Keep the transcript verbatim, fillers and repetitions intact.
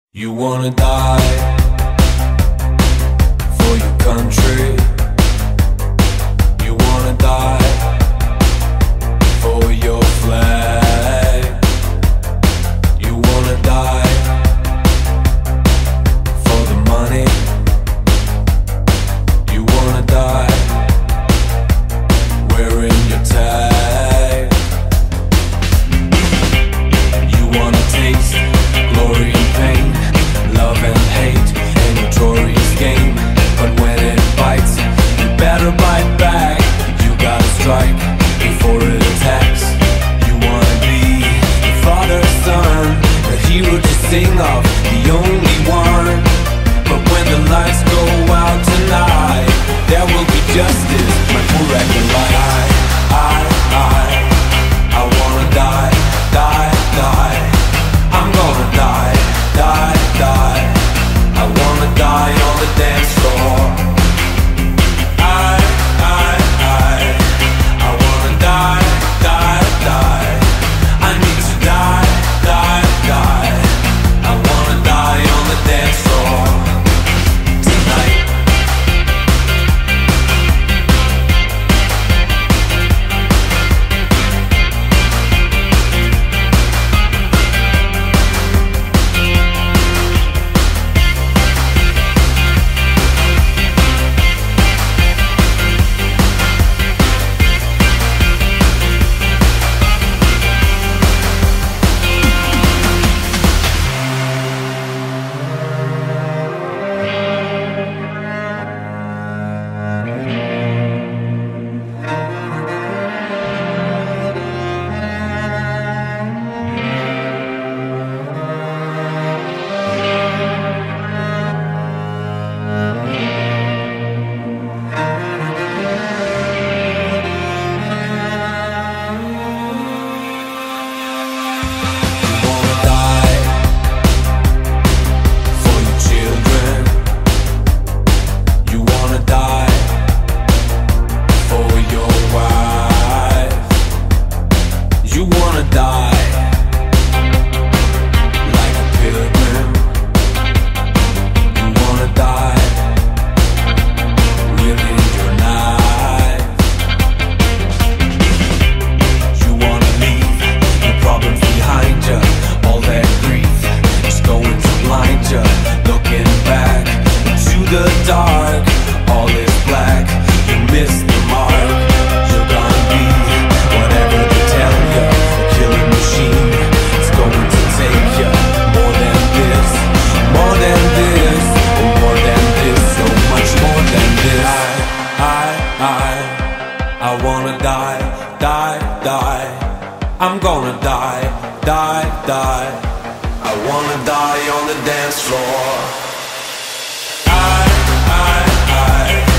You wanna die for your country. You wanna die for your flag. You wanna die for the money. You wanna die wearing your tag. You wanna taste glory and pain, love and hate, a notorious game. But when it bites, you better bite back. You gotta strike before it attacks. You wanna be the father's son, the hero to sing of, the only one. But when the lights go out tonight, there will be justice, my poor record light. I, I, I, I wanna die, die, die. I'm gonna die, die, die. I wanna die on the dance floor. I, I, I, I wanna die, die, die. I need to die, die, die. I wanna die on the dance floor tonight. You wanna die like a pilgrim. You wanna die within your knife. You wanna leave your problems behind you, all that grief is going to blind you. Looking back into the dark, all is black. You missed the mark. You're gonna be whatever they tell you. The killing machine is going to take you. More than this, more than this, more than this, so much more than this. I, I, I, I wanna die, die, die. I'm gonna die, die, die. I wanna die on the dance floor. I, I, I